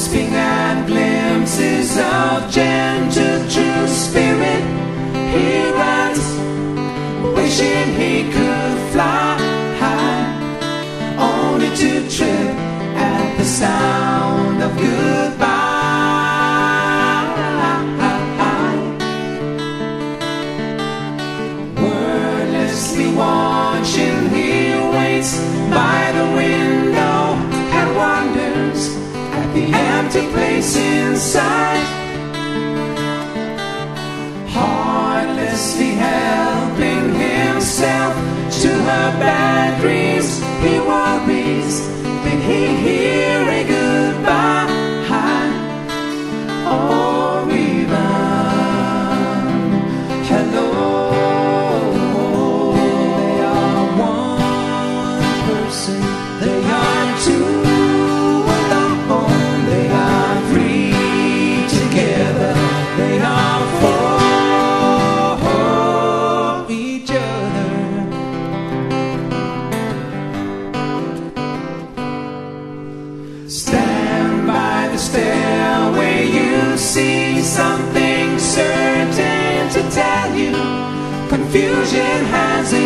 grasping at glimpses of gentle true spirit. He runs, wishing he could fly high, only to trip at the sound of goodbye. Wordlessly watching, he waits by the window and wonders at the empty place inside. Heartlessly helping himself to her bad dreams, he worries, did he hear a goodbye? Or even hello? They are one person, they are two alone, they are three together, they are for each other. Stand by the stairway, you see something certain to tell you. Confusion has